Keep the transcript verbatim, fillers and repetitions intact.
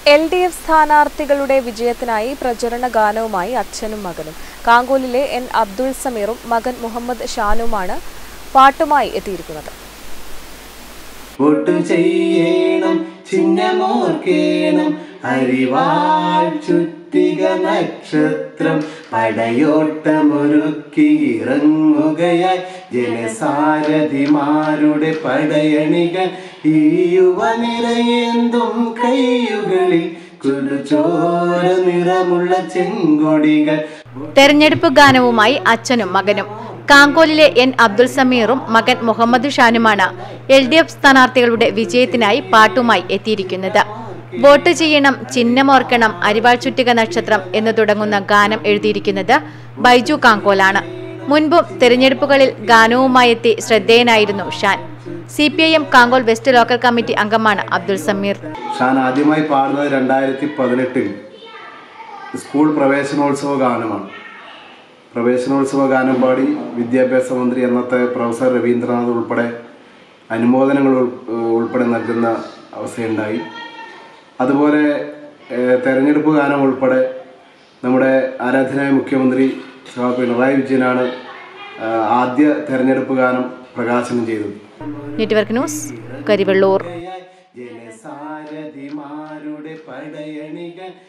L D F സ്ഥാനാർത്ഥികളുടെ വിജയത്തിനായി പ്രചരണ ഗാനവുമായി അച്ഛനും മകനും കാങ്കോലിലെ എൻ അബ്ദുൾ സമീറും മകൻ മുഹമ്മദ് ഷാനുമാണ് പാട്ടുമായി എത്തിയിരിക്കുന്നത്. വോട്ട് ചെയ്യണം, ചിഹ്നമോർക്കേണം, അരിവാൾ ചുറ്റിക നക്ഷത്രം, പടയോട്ടമൊരുക്കി ഇറങ്ങുകയായി ജനസാരഥിമാരുടെ പടയണികൾ. ഈ യുവനിരയേന്തും കൈയുകളിൽ കുരുചോര നിറമുള്ള ചെങ്കൊടികൾ. തെരഞ്ഞെടുപ്പ് ഗാനവുമായി അച്ഛനും മകനും കാങ്കോലിലെ എൻ അബ്ദുൾ സമീറും മകൻ മുഹമ്മദ് ഷാനുമാണ് എൽ ഡി എഫ് സ്ഥാനാർത്ഥികളുടെ വിജയത്തിനായി പാട്ടുമായി എത്തിയിരിക്കുന്നത്. വോട്ട് ചെയ്യണം, ചിഹ്നമോർക്കണം, അരിവാൾ ചുറ്റിക നക്ഷത്രം എന്ന് തുടങ്ങുന്ന ഗാനം എഴുതിയിരിക്കുന്നത് ബൈജു കാങ്കോലാണ്. മുൻപും തെരഞ്ഞെടുപ്പുകളിൽ ഗാനവുമായി എത്തി ശ്രദ്ധേയനായിരുന്നു ഷാൻ. C P I M Kankol west local committee അംഗമാണ് അബ്ദുൾ സമീർ. ഷാൻ ആദ്യമായി പാടുന്നത് രണ്ടായിരത്തി പതിനെട്ടിൽ സ്കൂൾ പ്രവേശനോത്സവ ഗാനമാണ്. പ്രവേശനോത്സവ ഗാനം പാടി വിദ്യാഭ്യാസ മന്ത്രി അന്നത്തെ പ്രൊഫസർ രവീന്ദ്രനാഥ് ഉൾപ്പെടെ അനുമോദനങ്ങൾ ഉൾപ്പെടെ നൽകുന്ന അവസ്ഥയുണ്ടായി. അതുപോലെ തെരഞ്ഞെടുപ്പ് ഗാനം ഉൾപ്പെടെ നമ്മുടെ ആരാധനായ മുഖ്യമന്ത്രി പിണറായി വിജയനാണ് ആദ്യ തെരഞ്ഞെടുപ്പ് ഗാനം പ്രകാശനം ചെയ്തത്. Network news, Karivellur.